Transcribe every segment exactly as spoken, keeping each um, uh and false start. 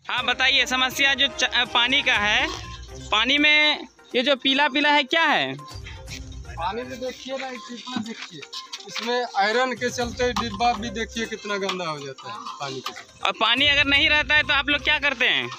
हाँ बताइए, समस्या जो पानी का है, पानी में ये जो पीला पीला है क्या है? पानी भी देखिए ना कितना, देखिए इसमें आयरन के चलते डिब्बा भी देखिए कितना गंदा हो जाता है पानी के। और पानी अगर नहीं रहता है तो आप लोग क्या करते हैं?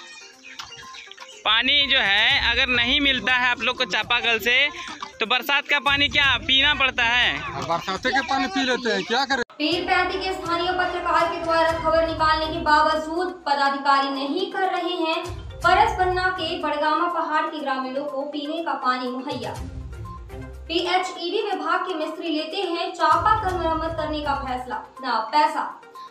पानी जो है अगर नहीं मिलता है आप लोग को चापाकल से, तो बरसात का पानी क्या पीना पड़ता है? बरसात के पानी पी लेते हैं, क्या करें। पीरपैंती के स्थानीय पत्रकार के द्वारा खबर निकालने के बावजूद पदाधिकारी नहीं कर रहे हैं परसपन्ना के बड़गामा पहाड़ के ग्रामीणों को पीने का पानी मुहैया। पीएचईडी विभाग के मिस्त्री लेते हैं चापाकल मरम्मत करने का फैसला, ना पैसा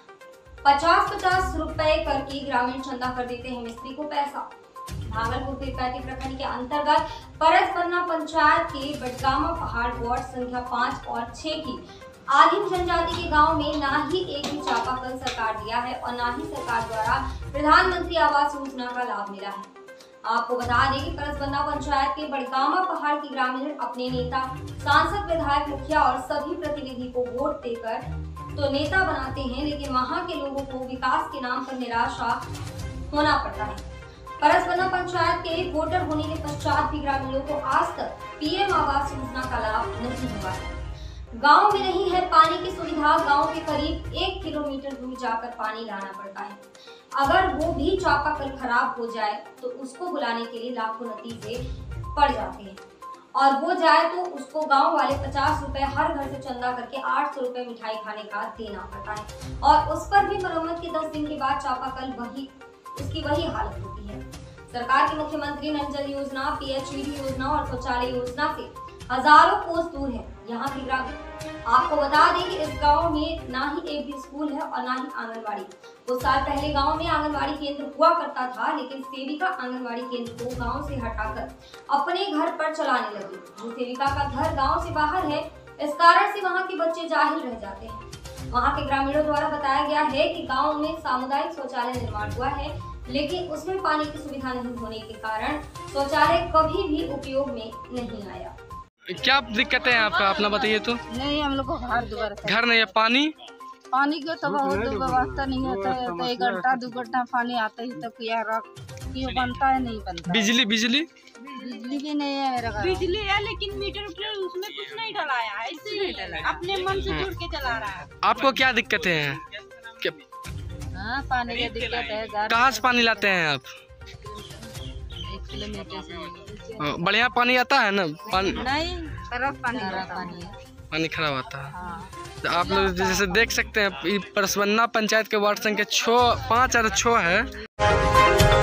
पचास पचास रुपए करके ग्रामीण चंदा कर देते हैं मिस्त्री को पैसा। भागलपुर पीरपैंती प्रखंड के अंतर्गत परसपन्ना पंचायत के बड़गामा पहाड़ वार्ड संख्या पाँच और छह की आदिम जनजाति के गांव में ना ही एक भी चापाकल सरकार दिया है और ना ही सरकार द्वारा प्रधानमंत्री आवास योजना का लाभ मिला है। आपको बता दें कि परसपन्ना पंचायत के बड़गामा पहाड़ के ग्रामीण अपने नेता, सांसद, विधायक, मुखिया और सभी प्रतिनिधि को वोट देकर तो नेता बनाते हैं, लेकिन वहां के लोगों को विकास के नाम पर निराशा होना पड़ता है। परसपन्ना पंचायत के वोटर होने के पश्चात भी ग्रामीणों को आज तक पीएम आवास योजना का लाभ नहीं हुआ है। गांव में नहीं है पानी की सुविधा, गांव के करीब एक किलोमीटर दूर जाकर पानी लाना पड़ता है। अगर वो भी चापाकल खराब हो जाए तो उसको बुलाने के लिए लाखों नतीजे पड़ जाते हैं, और वो जाए तो उसको गांव वाले पचास रुपए हर घर से चंदा करके आठ सौ रुपए मिठाई खाने का देना पड़ता है, और उस पर भी मरम्मत के दस दिन के बाद चापाकल वही उसकी वही हालत होती है। सरकार की मुख्यमंत्री नल जल योजना, पीएचईडी योजना और शौचालय योजना से हजारों कोस दूर है यहाँ के ग्रामीण। आपको बता दें कि इस गांव में ना ही एक भी स्कूल है और ना ही आंगनबाड़ी। कुछ साल पहले गांव में आंगनबाड़ी केंद्र हुआ करता था, लेकिन सेविका आंगनबाड़ी केंद्र को गांव से हटाकर अपने घर पर चलाने लगी। जो सेविका का घर गांव से बाहर है, इस कारण से वहाँ के बच्चे जाहिल रह जाते हैं। वहाँ के ग्रामीणों द्वारा बताया गया है कि गाँव में सामुदायिक शौचालय निर्माण हुआ है, लेकिन उसमें पानी की सुविधा नहीं होने के कारण शौचालय कभी भी उपयोग में नहीं आया। क्या दिक्कत है आपका, अपना बताइए तो। नहीं, हम लोग को घर दुआर घर नहीं है, पानी पानी के तो बहुत व्यवस्था नहीं होता है, तो एक घंटा दो घंटा पानी आता ही तक यार क्यों बनता है, नहीं बनता। बिजली बिजली बिजली भी नहीं है मेरा घर। बिजली है लेकिन मीटर उटर उसमें कुछ नहीं डलाया है, इसलिए अपने मन से जुड़ के चला रहा है। आपको क्या दिक्कतें हैं? हाँ, पानी की दिक्कत है। कहाँ से पानी लाते हैं आप? एक किलोमीटर से। बढ़िया पानी आता है ना? पानी नहीं, खराब पानी पानी है, पानी खराब आता है। हाँ। तो आप लोग जैसे देख सकते हैं परसपन्ना पंचायत के वार्ड संख्या छः पाँच और छः है।